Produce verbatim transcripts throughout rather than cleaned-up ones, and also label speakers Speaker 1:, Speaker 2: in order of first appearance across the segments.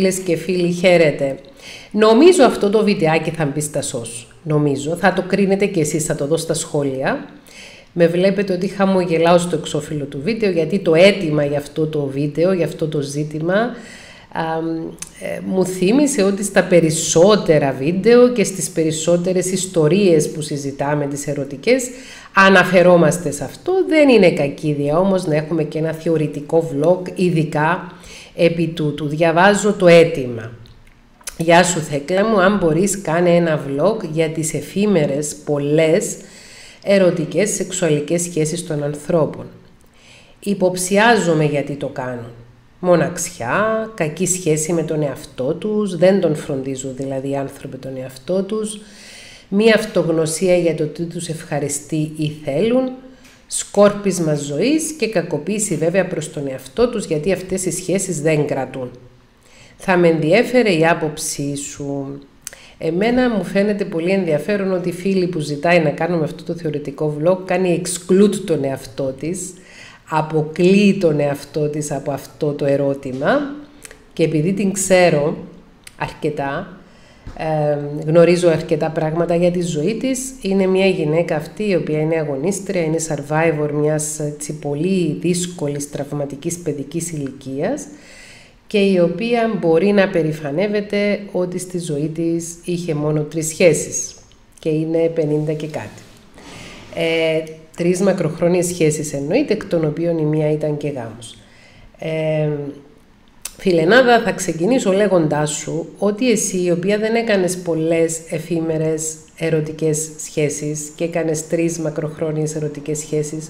Speaker 1: Φίλες και φίλοι, χαίρετε. Νομίζω αυτό το βιντεάκι θα μπει στα σως. Νομίζω. Θα το κρίνετε κι εσείς, θα το δω στα σχόλια. Με βλέπετε ότι χαμογελάω στο εξώφυλλο του βίντεο, γιατί το αίτημα για αυτό το βίντεο, για αυτό το ζήτημα, α, ε, μου θύμισε ότι στα περισσότερα βίντεο και στις περισσότερες ιστορίες που συζητάμε, τις ερωτικές, αναφερόμαστε σε αυτό. Δεν είναι κακή ιδέα όμως να έχουμε και ένα θεωρητικό vlog, ειδικά επί τούτου. Διαβάζω το αίτημα. Γεια σου Θέκλα μου, αν μπορείς κάνε ένα vlog για τις εφήμερες πολλές ερωτικές σεξουαλικές σχέσεις των ανθρώπων. Υποψιάζομαι γιατί το κάνουν. Μοναξιά, κακή σχέση με τον εαυτό τους, δεν τον φροντίζουν δηλαδή οι άνθρωποι τον εαυτό τους, μία αυτογνωσία για το τι τους ευχαριστεί ή θέλουν, σκόρπισμα ζωής και κακοποίηση βέβαια προς τον εαυτό τους, γιατί αυτές οι σχέσεις δεν κρατούν. Θα με ενδιέφερε η άποψή σου. Εμένα μου φαίνεται πολύ ενδιαφέρον ότι η φίλη που ζητάει να κάνουμε αυτό το θεωρητικό vlog κάνει exclude τον εαυτό της, αποκλείει τον εαυτό της από αυτό το ερώτημα, και επειδή την ξέρω αρκετά, ε, γνωρίζω αρκετά πράγματα για τη ζωή της, είναι μια γυναίκα αυτή η οποία είναι αγωνίστρια, είναι survivor μιας έτσι, πολύ δύσκολης τραυματικής παιδικής ηλικίας, και η οποία μπορεί να περηφανεύεται ότι στη ζωή της είχε μόνο τρεις σχέσεις και είναι πενήντα και κάτι. Ε, τρεις μακροχρόνιες σχέσεις εννοείται, εκ των οποίων η μία ήταν και γάμος. Ε, Φιλενάδα, θα ξεκινήσω λέγοντάς σου ότι εσύ, η οποία δεν έκανες πολλές εφήμερες ερωτικές σχέσεις και έκανες τρεις μακροχρόνιες ερωτικές σχέσεις,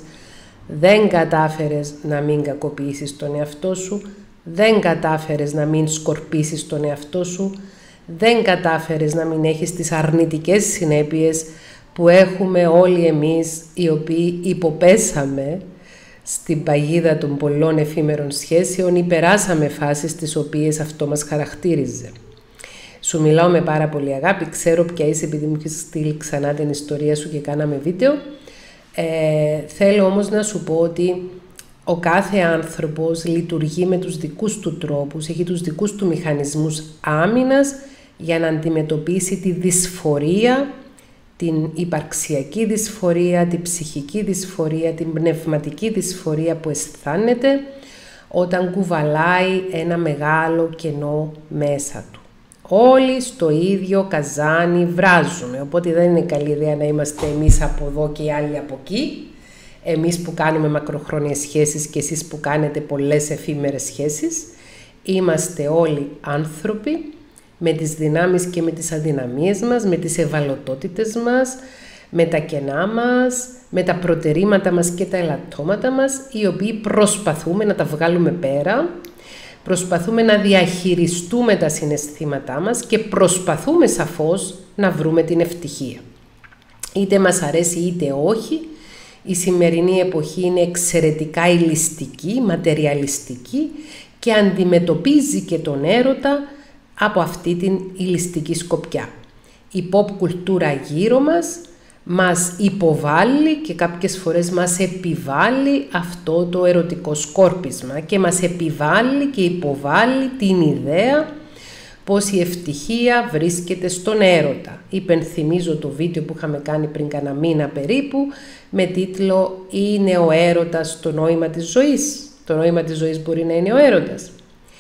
Speaker 1: δεν κατάφερες να μην κακοποιήσεις τον εαυτό σου, δεν κατάφερες να μην σκορπίσεις τον εαυτό σου, δεν κατάφερες να μην έχεις τις αρνητικές συνέπειες που έχουμε όλοι εμείς οι οποίοι υποπέσαμε στην παγίδα των πολλών εφήμερων σχέσεων ή περάσαμε φάσεις τις οποίες αυτό μας χαρακτήριζε. Σου μιλάω με πάρα πολύ αγάπη, ξέρω ποια είσαι επειδή μου έχεις στείλει ξανά την ιστορία σου και κάναμε βίντεο. Ε, θέλω όμως να σου πω ότι ο κάθε άνθρωπος λειτουργεί με τους δικούς του τρόπους, έχει τους δικούς του μηχανισμούς άμυνας για να αντιμετωπίσει τη δυσφορία, την υπαρξιακή δυσφορία, την ψυχική δυσφορία, την πνευματική δυσφορία που αισθάνεται όταν κουβαλάει ένα μεγάλο κενό μέσα του. Όλοι στο ίδιο καζάνι βράζουμε, οπότε δεν είναι καλή ιδέα να είμαστε εμείς από εδώ και οι άλλοι από εκεί. Εμείς που κάνουμε μακροχρόνιες σχέσεις και εσείς που κάνετε πολλές εφήμερες σχέσεις, είμαστε όλοι άνθρωποι με τις δυνάμεις και με τις αδυναμίες μας, με τις ευαλωτότητες μας, με τα κενά μας, με τα προτερήματα μας και τα ελαττώματα μας, οι οποίοι προσπαθούμε να τα βγάλουμε πέρα, προσπαθούμε να διαχειριστούμε τα συναισθήματά μας και προσπαθούμε σαφώς να βρούμε την ευτυχία. Είτε μας αρέσει είτε όχι, η σημερινή εποχή είναι εξαιρετικά ηλιστική, ματεριαλιστική και αντιμετωπίζει και τον έρωτα από αυτή την ηλιστική σκοπιά. Η pop κουλτούρα γύρω μας μας υποβάλλει και κάποιες φορές μας επιβάλλει αυτό το ερωτικό σκόρπισμα και μας επιβάλλει και υποβάλλει την ιδέα πως η ευτυχία βρίσκεται στον έρωτα. Υπενθυμίζω το βίντεο που είχαμε κάνει πριν κάνα μήνα περίπου με τίτλο «Είναι ο έρωτας το νόημα της ζωής». Το νόημα της ζωής μπορεί να είναι ο έρωτας.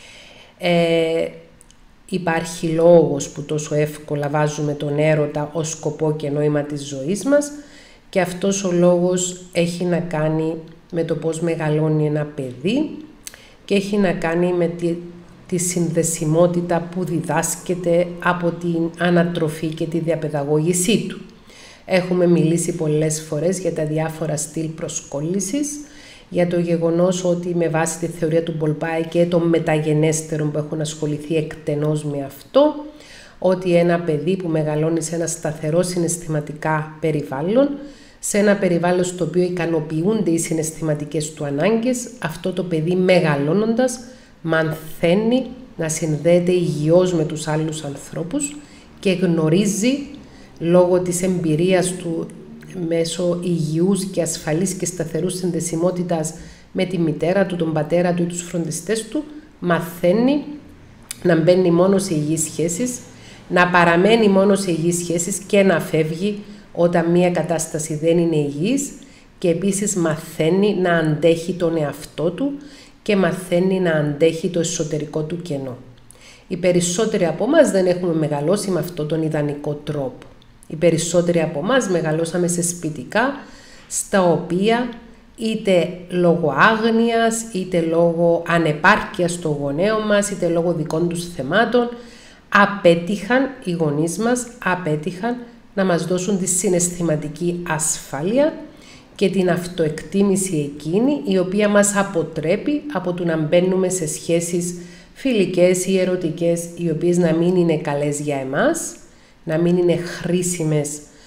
Speaker 1: Ε, υπάρχει λόγος που τόσο εύκολα βάζουμε τον έρωτα ως σκοπό και νόημα της ζωής μας, και αυτός ο λόγος έχει να κάνει με το πώς μεγαλώνει ένα παιδί και έχει να κάνει με τη, τη συνδεσιμότητα που διδάσκεται από την ανατροφή και τη διαπαιδαγώγησή του. Έχουμε μιλήσει πολλές φορές για τα διάφορα στυλ προσκόλλησης, για το γεγονός ότι με βάση τη θεωρία του Μπολμπάι και των μεταγενέστερων που έχουν ασχοληθεί εκτενώς με αυτό, ότι ένα παιδί που μεγαλώνει σε ένα σταθερό συναισθηματικά περιβάλλον, σε ένα περιβάλλον στο οποίο ικανοποιούνται οι συναισθηματικές του ανάγκες, αυτό το παιδί μεγαλώνοντας μαθαίνει να συνδέεται υγιώς με τους άλλους ανθρώπους και γνωρίζει λόγω της εμπειρίας του μέσω υγιούς και ασφαλής και σταθερούς συνδεσιμότητας με τη μητέρα του, τον πατέρα του ή τους φροντιστές του, μαθαίνει να μπαίνει μόνο σε υγιείς σχέσεις, να παραμένει μόνο σε υγιείς σχέσεις και να φεύγει όταν μία κατάσταση δεν είναι υγιής και επίσης μαθαίνει να αντέχει τον εαυτό του και μαθαίνει να αντέχει το εσωτερικό του κενό. Οι περισσότεροι από εμάς δεν έχουμε μεγαλώσει με αυτόν τον ιδανικό τρόπο. Οι περισσότεροι από εμάς μεγαλώσαμε σε σπιτικά στα οποία είτε λόγω άγνοιας, είτε λόγω ανεπάρκειας των γονέων μας, είτε λόγω δικών τους θεμάτων, απέτυχαν, οι γονείς μας απέτυχαν να μας δώσουν τη συναισθηματική ασφάλεια και την αυτοεκτίμηση εκείνη, η οποία μας αποτρέπει από το να μπαίνουμε σε σχέσεις φιλικές ή ερωτικές, οι οποίες να μην είναι καλές για εμάς, να μην είναι χρήσιμες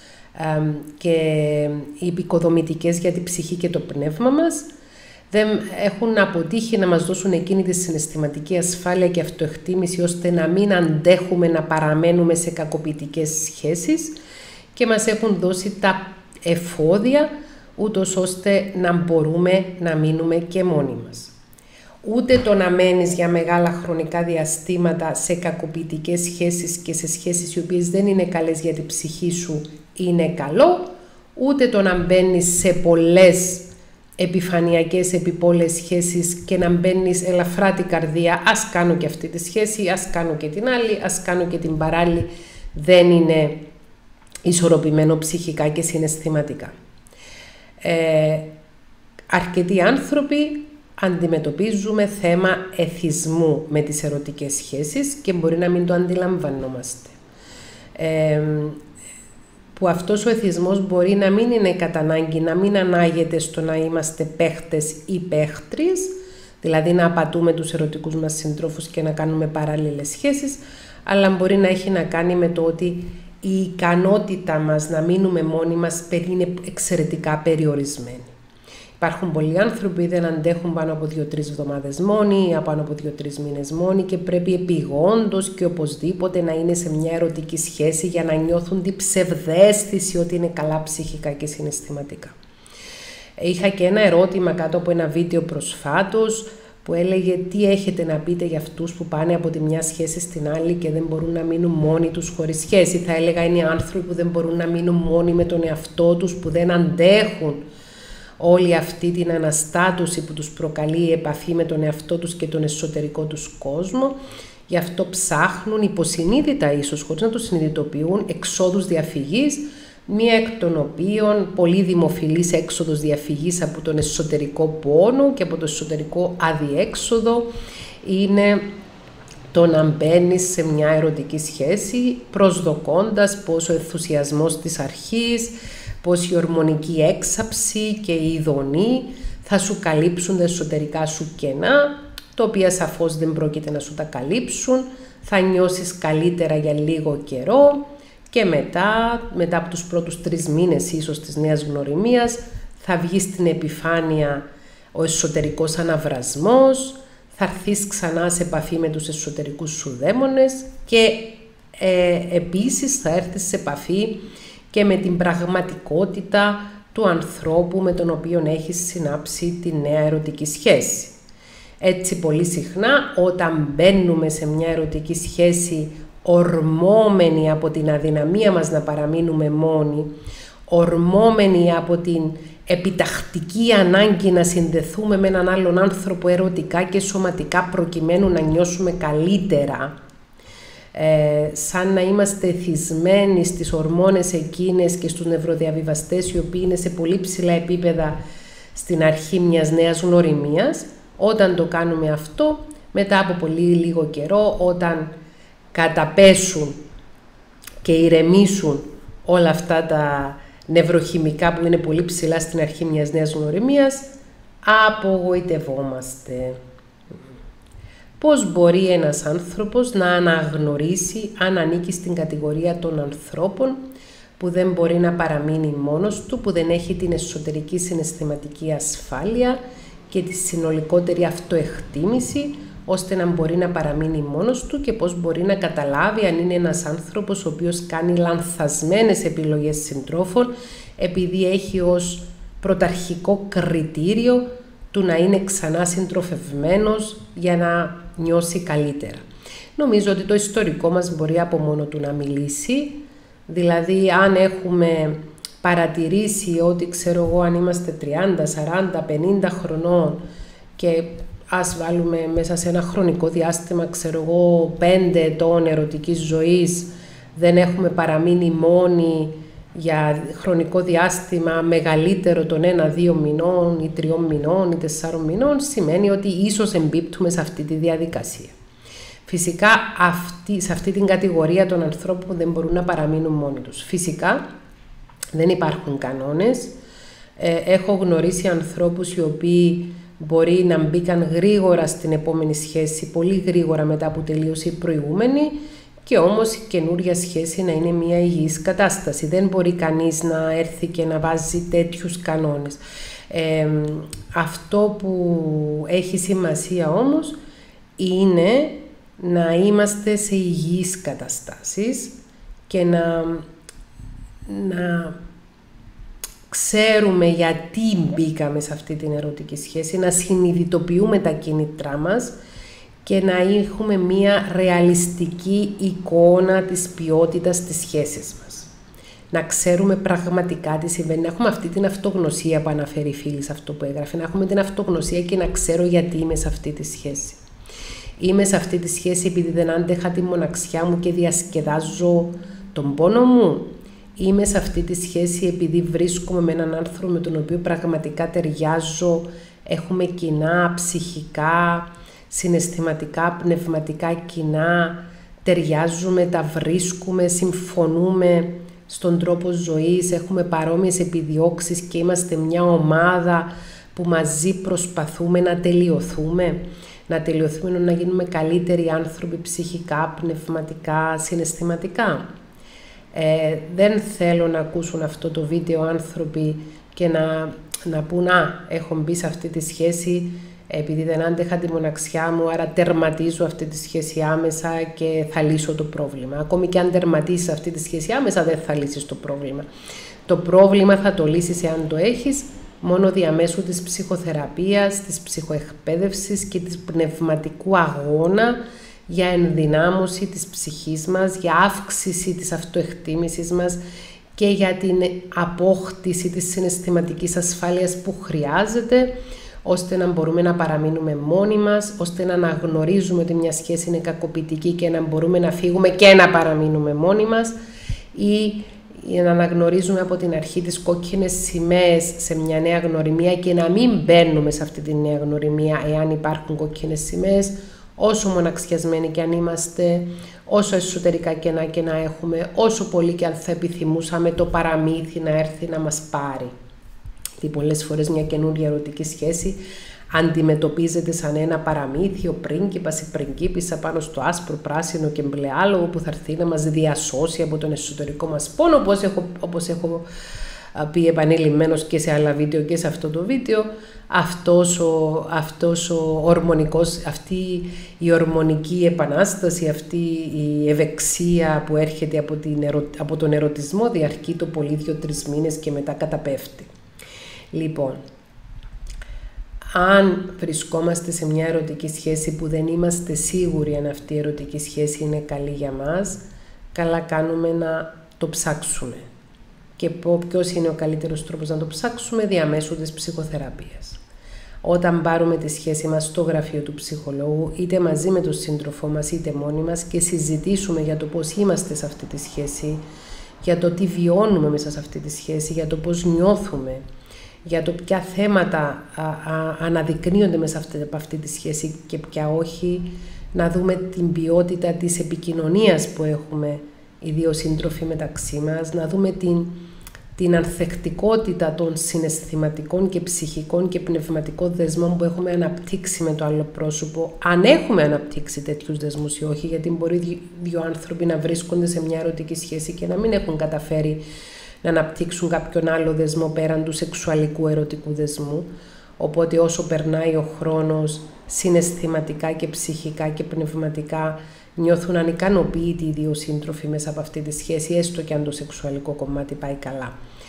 Speaker 1: και επικοδομητικές για την ψυχή και το πνεύμα μας, δεν έχουν αποτύχει να μας δώσουν εκείνη τη συναισθηματική ασφάλεια και αυτοεκτίμηση, ώστε να μην αντέχουμε να παραμένουμε σε κακοποιητικές σχέσεις και μας έχουν δώσει τα εφόδια, ούτως ώστε να μπορούμε να μείνουμε και μόνοι μας. Ούτε το να μένεις για μεγάλα χρονικά διαστήματα σε κακοποιητικές σχέσεις και σε σχέσεις οι οποίες δεν είναι καλές για την ψυχή σου είναι καλό, ούτε το να μπαίνεις σε πολλές επιφανειακές επιπόλες σχέσεις και να μπαίνεις ελαφρά την καρδία, ας κάνω και αυτή τη σχέση, ας κάνω και την άλλη, ας κάνω και την παράλληλη, δεν είναι ισορροπημένο ψυχικά και συναισθηματικά. Ε, αρκετοί άνθρωποι αντιμετωπίζουμε θέμα εθισμού με τις ερωτικές σχέσεις και μπορεί να μην το αντιλαμβανόμαστε. Ε, που αυτός ο εθισμός μπορεί να μην είναι κατά ανάγκη, να μην ανάγεται στο να είμαστε παίχτες ή παίχτριες, δηλαδή να απατούμε τους ερωτικούς μας συντρόφους και να κάνουμε παράλληλες σχέσεις, αλλά μπορεί να έχει να κάνει με το ότι η ικανότητα μας να μείνουμε μόνοι μας είναι εξαιρετικά περιορισμένη. Υπάρχουν πολλοί άνθρωποι που δεν αντέχουν πάνω από δύο-τρεις εβδομάδες μόνοι ή πάνω από δύο-τρεις μήνες μόνοι και πρέπει επιγόντως και οπωσδήποτε να είναι σε μια ερωτική σχέση για να νιώθουν την ψευδαίσθηση ότι είναι καλά ψυχικά και συναισθηματικά. Είχα και ένα ερώτημα κάτω από ένα βίντεο προσφάτως που έλεγε τι έχετε να πείτε για αυτούς που πάνε από τη μια σχέση στην άλλη και δεν μπορούν να μείνουν μόνοι τους χωρίς σχέση. Θα έλεγα είναι οι άνθρωποι που δεν μπορούν να μείνουν μόνοι με τον εαυτό τους, που δεν αντέχουν όλη αυτή την αναστάτωση που τους προκαλεί η επαφή με τον εαυτό τους και τον εσωτερικό τους κόσμο. Γι' αυτό ψάχνουν υποσυνείδητα ίσως, χωρίς να το συνειδητοποιούν, εξόδους διαφυγής, μία εκ των οποίων πολύ δημοφιλής έξοδος διαφυγής από τον εσωτερικό πόνο και από το εσωτερικό αδιέξοδο είναι το να μπαίνεις σε μια ερωτική σχέση προσδοκώντας πως ο ενθουσιασμός της αρχής, πως η ορμονική έξαψη και η ειδονή θα σου καλύψουν τα εσωτερικά σου κενά, τα οποία σαφώς δεν πρόκειται να σου τα καλύψουν, θα νιώσεις καλύτερα για λίγο καιρό και μετά, μετά από τους πρώτους τρεις μήνες ίσως της νέας γνωριμίας, θα βγει στην επιφάνεια ο εσωτερικός αναβρασμός, θα έρθεις ξανά σε επαφή με τους εσωτερικούς σου δαίμονες και ε, επίσης θα έρθεις σε επαφή και με την πραγματικότητα του ανθρώπου με τον οποίο έχεις συνάψει τη νέα ερωτική σχέση. Έτσι πολύ συχνά όταν μπαίνουμε σε μια ερωτική σχέση ορμόμενοι από την αδυναμία μας να παραμείνουμε μόνοι, ορμόμενοι από την επιτακτική ανάγκη να συνδεθούμε με έναν άλλον άνθρωπο ερωτικά και σωματικά προκειμένου να νιώσουμε καλύτερα, Ε, σαν να είμαστε εθισμένοι στις ορμόνες εκείνες και στους νευροδιαβιβαστές οι οποίοι είναι σε πολύ ψηλά επίπεδα στην αρχή μιας νέας γνωριμίας. Όταν το κάνουμε αυτό, μετά από πολύ λίγο καιρό, όταν καταπέσουν και ηρεμήσουν όλα αυτά τα νευροχημικά που είναι πολύ ψηλά στην αρχή μιας νέας γνωριμίας, απογοητευόμαστε. Πώς μπορεί ένας άνθρωπος να αναγνωρίσει αν ανήκει στην κατηγορία των ανθρώπων που δεν μπορεί να παραμείνει μόνος του, που δεν έχει την εσωτερική συναισθηματική ασφάλεια και τη συνολικότερη αυτοεκτίμηση, ώστε να μπορεί να παραμείνει μόνος του, και πώς μπορεί να καταλάβει αν είναι ένας άνθρωπος ο οποίος κάνει λανθασμένες επιλογές συντρόφων επειδή έχει ως πρωταρχικό κριτήριο του να είναι ξανά συντροφευμένος για να νιώσει καλύτερα. Νομίζω ότι το ιστορικό μας μπορεί από μόνο του να μιλήσει. Δηλαδή, αν έχουμε παρατηρήσει ότι, ξέρω εγώ, αν είμαστε τριάντα, σαράντα, πενήντα χρονών και ας βάλουμε μέσα σε ένα χρονικό διάστημα, ξέρω εγώ, πέντε ετών ερωτικής ζωής, δεν έχουμε παραμείνει μόνοι για χρονικό διάστημα μεγαλύτερο των ένα, δύο μηνών ή τριών μηνών ή τεσσάρων μηνών, σημαίνει ότι ίσως εμπίπτουμε σε αυτή τη διαδικασία. Φυσικά, αυτή, σε αυτή την κατηγορία των ανθρώπων που δεν μπορούν να παραμείνουν μόνοι τους. Φυσικά, δεν υπάρχουν κανόνες. Ε, έχω γνωρίσει ανθρώπους οι οποίοι μπορεί να μπήκαν γρήγορα στην επόμενη σχέση, πολύ γρήγορα μετά που τελείωσε η προηγούμενη, και όμως η καινούρια σχέση να είναι μια υγιής κατάσταση. Δεν μπορεί κανείς να έρθει και να βάζει τέτοιους κανόνες. Ε, αυτό που έχει σημασία όμως είναι να είμαστε σε υγιείς καταστάσεις και να, να ξέρουμε γιατί μπήκαμε σε αυτή την ερωτική σχέση, να συνειδητοποιούμε τα κίνητρά μας και να έχουμε μία ρεαλιστική εικόνα της ποιότητας της σχέσης μας. Να ξέρουμε πραγματικά τι συμβαίνει, να έχουμε αυτή την αυτογνωσία που αναφέρει η φίλη σε αυτό που έγραφε, να έχουμε την αυτογνωσία και να ξέρω γιατί είμαι σε αυτή τη σχέση. Είμαι σε αυτή τη σχέση επειδή δεν άντεχα τη μοναξιά μου και διασκεδάζω τον πόνο μου. Είμαι σε αυτή τη σχέση επειδή βρίσκομαι με έναν άνθρωπο με τον οποίο πραγματικά ταιριάζω, έχουμε κοινά ψυχικά, συναισθηματικά, πνευματικά κοινά, ταιριάζουμε, τα βρίσκουμε, συμφωνούμε στον τρόπο ζωής, έχουμε παρόμοιες επιδιώξεις και είμαστε μια ομάδα που μαζί προσπαθούμε να τελειωθούμε, να τελειωθούμε, να γίνουμε καλύτεροι άνθρωποι ψυχικά, πνευματικά, συναισθηματικά. Ε, δεν θέλω να ακούσουν αυτό το βίντεο άνθρωποι και να, να πούν «Α, έχω μπει σε αυτή τη σχέση επειδή δεν άντεχα τη μοναξιά μου, άρα τερματίζω αυτή τη σχέση άμεσα και θα λύσω το πρόβλημα». Ακόμη και αν τερματίσεις αυτή τη σχέση άμεσα, δεν θα λύσεις το πρόβλημα. Το πρόβλημα θα το λύσεις εάν το έχεις μόνο διαμέσου της ψυχοθεραπείας, της ψυχοεκπαίδευσης και της πνευματικού αγώνα για ενδυνάμωση της ψυχής μας, για αύξηση της αυτοεκτίμησης μας και για την απόκτηση της συναισθηματικής ασφάλειας που χρειάζεται, ώστε να μπορούμε να παραμείνουμε μόνοι μας, ώστε να αναγνωρίζουμε ότι μια σχέση είναι κακοποιητική και να μπορούμε να φύγουμε και να παραμείνουμε μόνοι μας, ή να αναγνωρίζουμε από την αρχή τις κόκκινες σημαίες σε μια νέα γνωριμία και να μην μπαίνουμε σε αυτή τη νέα γνωριμία εάν υπάρχουν κόκκινες σημαίες, όσο μοναξιασμένοι και αν είμαστε, όσο εσωτερικά κενά και να έχουμε, όσο πολύ και αν θα επιθυμούσαμε το παραμύθι να έρθει να μας πάρει. Και πολλές φορές μια καινούργια ερωτική σχέση αντιμετωπίζεται σαν ένα παραμύθι, ο πρίγκιπας, η πριγκίπισσα πάνω στο άσπρο, πράσινο και μπλε άλογο που θα έρθει να μας διασώσει από τον εσωτερικό μας πόνο, όπως έχω, όπως έχω πει επανειλημμένος και σε άλλα βίντεο και σε αυτό το βίντεο. Αυτός ο, αυτός ο ορμονικός, αυτή η ορμονική επανάσταση, αυτή η ευεξία που έρχεται από, την ερω, από τον ερωτισμό διαρκεί το πολύ δύο-τρεις μήνες και μετά καταπέφτει. Λοιπόν, αν βρισκόμαστε σε μια ερωτική σχέση που δεν είμαστε σίγουροι αν αυτή η ερωτική σχέση είναι καλή για μας, καλά κάνουμε να το ψάξουμε. Και ποιος είναι ο καλύτερος τρόπος να το ψάξουμε? Διαμέσου της ψυχοθεραπείας. Όταν πάρουμε τη σχέση μας στο γραφείο του ψυχολόγου, είτε μαζί με τον σύντροφό μας είτε μόνοι μας, και συζητήσουμε για το πώς είμαστε σε αυτή τη σχέση, για το τι βιώνουμε μέσα σε αυτή τη σχέση, για το πώς νιώθουμε, για το ποια θέματα α, α, αναδεικνύονται μέσα από αυτή τη σχέση και ποια όχι, να δούμε την ποιότητα της επικοινωνίας που έχουμε οι δύο σύντροφοι μεταξύ μας, να δούμε την, την ανθεκτικότητα των συναισθηματικών και ψυχικών και πνευματικών δεσμών που έχουμε αναπτύξει με το άλλο πρόσωπο, αν έχουμε αναπτύξει τέτοιους δεσμούς ή όχι, γιατί μπορεί δύο άνθρωποι να βρίσκονται σε μια ερωτική σχέση και να μην έχουν καταφέρει να αναπτύξουν κάποιον άλλο δεσμό πέραν του σεξουαλικού ερωτικού δεσμού. Οπότε όσο περνάει ο χρόνος, συναισθηματικά και ψυχικά και πνευματικά νιώθουν ανικανοποιητοί οι δύο σύντροφοι μέσα από αυτή τη σχέση, έστω και αν το σεξουαλικό κομμάτι πάει καλά.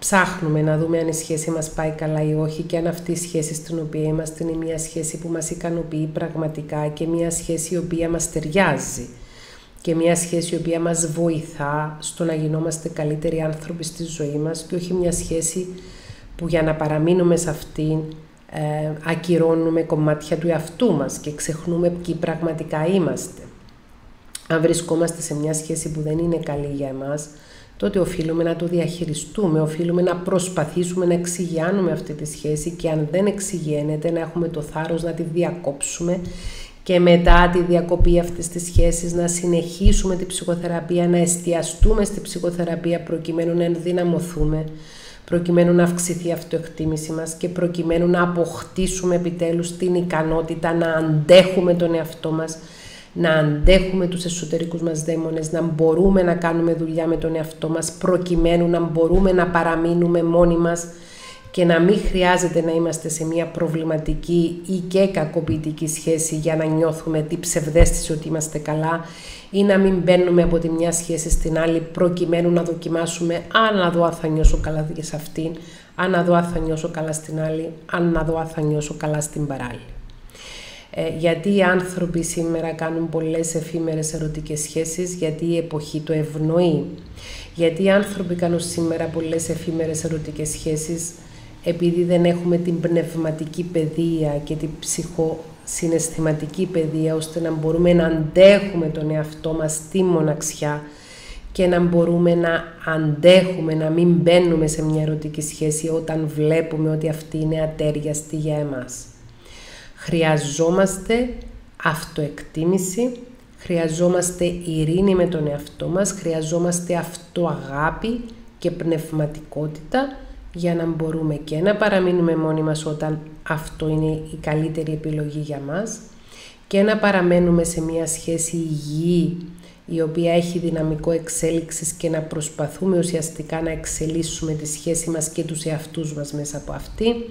Speaker 1: ψάχνουμε να δούμε αν η σχέση μας πάει καλά ή όχι και αν αυτή η σχέση στην οποία είμαστε είναι μια σχέση που μας ικανοποιεί πραγματικά και μια σχέση η οποία μας ταιριάζει και μια σχέση η οποία μας βοηθά στο να γινόμαστε καλύτεροι άνθρωποι στη ζωή μας και όχι μια σχέση που για να παραμείνουμε σε αυτήν ε, ακυρώνουμε κομμάτια του εαυτού μας και ξεχνούμε ποιοι πραγματικά είμαστε. Αν βρισκόμαστε σε μια σχέση που δεν είναι καλή για εμάς, τότε οφείλουμε να το διαχειριστούμε, οφείλουμε να προσπαθήσουμε να εξηγιάνουμε αυτή τη σχέση και αν δεν εξηγιαίνεται να έχουμε το θάρρος να τη διακόψουμε και μετά τη διακοπή αυτής της σχέσης να συνεχίσουμε τη ψυχοθεραπεία, να εστιαστούμε στη ψυχοθεραπεία προκειμένου να ενδυναμωθούμε, προκειμένου να αυξηθεί η αυτοεκτίμηση μας και προκειμένου να αποκτήσουμε επιτέλους την ικανότητα να αντέχουμε τον εαυτό μας, να αντέχουμε τους εσωτερικούς μας δαίμονες, να μπορούμε να κάνουμε δουλειά με τον εαυτό μας προκειμένου να μπορούμε να παραμείνουμε μόνοι μας και να μην χρειάζεται να είμαστε σε μια προβληματική ή και κακοποιητική σχέση για να νιώθουμε την ψευδαίσθηση ότι είμαστε καλά ή να μην μπαίνουμε από τη μια σχέση στην άλλη προκειμένου να δοκιμάσουμε αν να δω αν θα νιώσω καλά σε αυτήν, αν να δω αν θα νιώσω καλά στην άλλη, αν να δω αν θα νιώσω καλά στην παράλληλη. Ε, γιατί οι άνθρωποι σήμερα κάνουν πολλές εφήμερες ερωτικές σχέσεις, γιατί η εποχή το ευνοεί. Γιατί οι άνθρωποι κάνουν σήμερα πολλές εφήμερες ερωτικές σχέσεις, επειδή δεν έχουμε την πνευματική παιδεία και την ψυχοσυναισθηματική παιδεία, ώστε να μπορούμε να αντέχουμε τον εαυτό μας στη μοναξιά και να μπορούμε να αντέχουμε, να μην μπαίνουμε σε μια ερωτική σχέση όταν βλέπουμε ότι αυτή είναι ατέριαστη για εμάς. Χρειαζόμαστε αυτοεκτίμηση, χρειαζόμαστε ειρήνη με τον εαυτό μας, χρειαζόμαστε αυτοαγάπη και πνευματικότητα για να μπορούμε και να παραμείνουμε μόνοι μας όταν αυτό είναι η καλύτερη επιλογή για μας και να παραμένουμε σε μια σχέση υγιή η οποία έχει δυναμικό εξέλιξης και να προσπαθούμε ουσιαστικά να εξελίσσουμε τη σχέση μας και τους εαυτούς μας μέσα από αυτή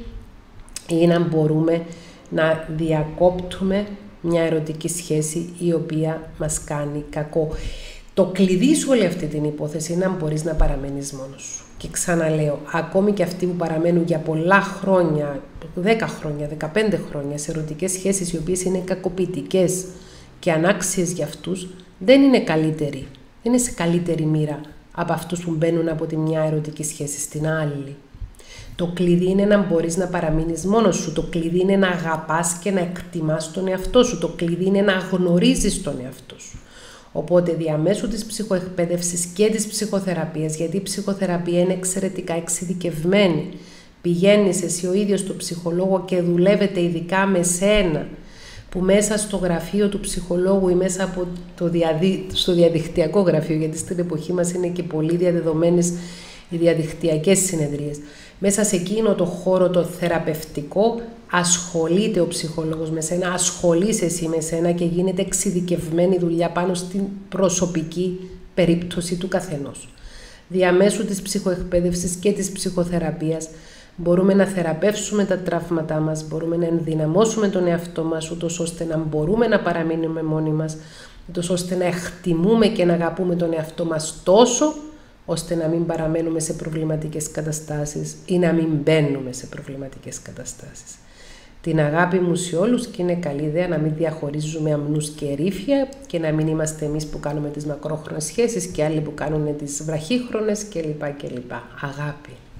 Speaker 1: ή να μπορούμε να διακόπτουμε μια ερωτική σχέση η οποία μας κάνει κακό. Το κλειδί σε όλη αυτή την υπόθεση είναι να μπορείς να παραμένεις μόνος σου. Και ξαναλέω, ακόμη και αυτοί που παραμένουν για πολλά χρόνια, δέκα χρόνια, δεκαπέντε χρόνια, σε ερωτικές σχέσεις οι οποίες είναι κακοποιητικές και ανάξιες για αυτούς, δεν είναι καλύτεροι, δεν είναι σε καλύτερη μοίρα από αυτούς που μπαίνουν από τη μια ερωτική σχέση στην άλλη. Το κλειδί είναι να μπορείς να παραμείνεις μόνος σου. Το κλειδί είναι να αγαπάς και να εκτιμάς τον εαυτό σου. Το κλειδί είναι να γνωρίζεις τον εαυτό σου. Οπότε διαμέσου της ψυχοεκπαίδευσης και της ψυχοθεραπείας, γιατί η ψυχοθεραπεία είναι εξαιρετικά εξειδικευμένη. Πηγαίνεις εσύ ο ίδιος στο ψυχολόγο και δουλεύετε ειδικά με σένα, που μέσα στο γραφείο του ψυχολόγου ή μέσα από το διαδι... στο διαδικτυακό γραφείο, γιατί στην εποχή μας είναι και πολύ διαδεδομένες οι διαδικτυακές συνεδρίες. Μέσα σε εκείνο το χώρο το θεραπευτικό ασχολείται ο ψυχολόγος με σένα, ασχολείσαι εσύ με σένα και γίνεται εξειδικευμένη δουλειά πάνω στην προσωπική περίπτωση του καθενός. Διαμέσου της ψυχοεκπαίδευσης και της ψυχοθεραπείας μπορούμε να θεραπεύσουμε τα τραύματά μας, μπορούμε να ενδυναμώσουμε τον εαυτό μας, ούτως ώστε να μπορούμε να παραμείνουμε μόνοι μας, ούτως ώστε να εκτιμούμε και να αγαπούμε τον εαυτό μας τόσο, ώστε να μην παραμένουμε σε προβληματικές καταστάσεις ή να μην μπαίνουμε σε προβληματικές καταστάσεις. Την αγάπη μου σε όλους και είναι καλή ιδέα να μην διαχωρίζουμε αμνούς και ερήφια και να μην είμαστε εμείς που κάνουμε τις μακρόχρονες σχέσεις και άλλοι που κάνουν τις βραχύχρονες κλπ. κλπ. Αγάπη.